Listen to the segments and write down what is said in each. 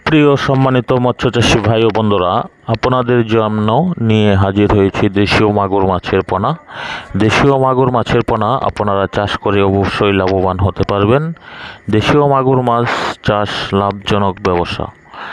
প্রিয় সম্মানিত মৎস্যচাষী ভাই ও বন্ধুরা, আপনাদের জন্য নিয়ে হাজির হয়েছি দেশীয় মাগুর মাছের পোনা। দেশীয় মাগুর মাছের পোনা আপনারা চাষ করে অবশ্যই লাভবান হতে পারবেন। দেশীয় মাগুর মাছ চাষ লাভজনক ব্যবসা।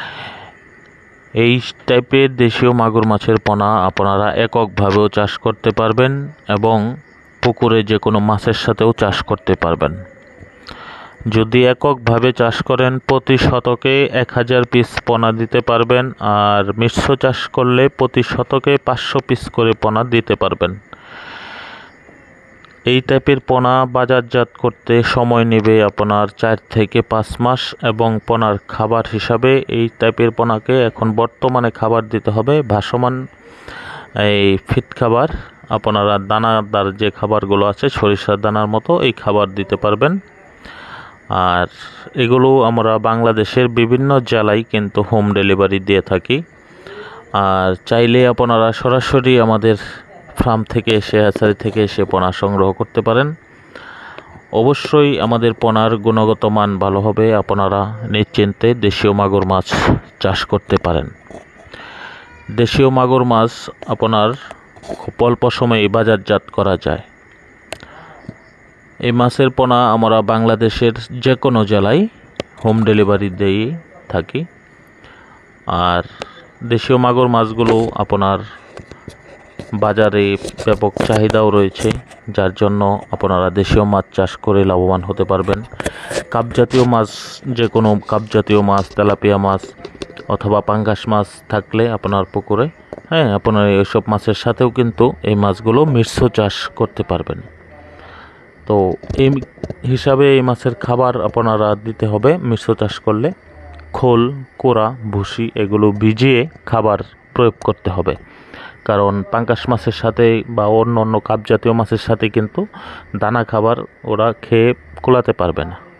এই টাইপের দেশীয় মাগুর মাছের পোনা আপনারা এককভাবেও চাষ করতে পারবেন এবং পুকুরে যে কোনো মাছের সাথেও চাষ করতে পারবেন। যদি এককভাবে চাষ করেন প্রতি শতকে 1000 পিস পোনা দিতে পারবেন, আর মিশ্র চাষ করলে প্রতি শতকে 500 পিস করে পোনা দিতে পারবেন। এই টাইপের পোনা বাজারজাত করতে সময় নেবে আপনার 4 থেকে 5 মাস, এবং পোনার খাবার হিসাবে এই টাইপের পোনাকে এখন বর্তমানে খাবার দিতে হবে ভাসমান এই ফিট খাবার। আপনারা দানাদার যে খাবারগুলো আছে সরিষার দানার মতো এই খাবার দিতে পারবেন। আর এগুলো আমরা বাংলাদেশের বিভিন্ন জেলায় কিন্তু হোম ডেলিভারি দিয়ে থাকি। আর চাইলে আপনারা সরাসরি আমাদের ফার্ম থেকে এসে, হ্যাচারি থেকে এসে পোনা সংগ্রহ করতে পারেন। অবশ্যই আমাদের পোনার গুণগত মান ভালো হবে, আপনারা নিশ্চিন্তে দেশীয় মাগুর মাছ চাষ করতে পারেন। দেশীয় মাগুর মাছ আপনার খুব অল্প সময়ে বাজারজাত করা যায়। এই মাছের পোনা আমরা বাংলাদেশের যে কোনো জেলায় হোম ডেলিভারি দিয়ে থাকি। আর দেশীয় মাগুর মাছগুলো আপনার বাজারে ব্যাপক চাহিদাও রয়েছে, যার জন্য আপনারা দেশীয় মাছ চাষ করে লাভবান হতে পারবেন। কাপজাতীয় মাছ, যে কোনো কাপজাতীয় মাছ, তেলাপিয়া মাছ অথবা পাঙ্গাস মাছ থাকলে আপনার পুকুরে, আপনার এইসব মাছের সাথেও কিন্তু এই মাছগুলো মিশ্র চাষ করতে পারবেন। তো এই হিসাবে এই মাছের খাবার আপনারা দিতে হবে। মিশ্র চাষ করলে খোল, কোড়া, ভুসি এগুলো ভিজিয়ে খাবার প্রয়োগ করতে হবে, কারণ পাঙ্গাস মাছের সাথে বা অন্য অন্য কাপ জাতীয় মাছের সাথে কিন্তু দানা খাবার ওরা খেয়ে কুলাতে পারবে না।